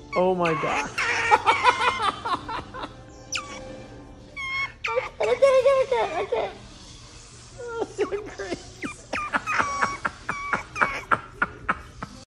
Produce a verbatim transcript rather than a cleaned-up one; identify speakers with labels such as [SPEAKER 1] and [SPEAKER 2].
[SPEAKER 1] Oh my god. I can't, I can't, I can't, I can't. Oh, so great.